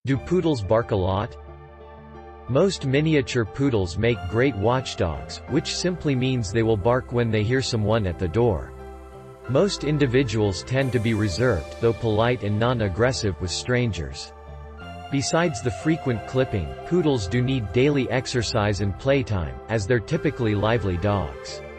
Do poodles bark a lot? Most miniature poodles make great watchdogs, which simply means they will bark when they hear someone at the door. Most individuals tend to be reserved, though polite and non-aggressive with strangers. Besides the frequent clipping, poodles do need daily exercise and playtime, as they're typically lively dogs.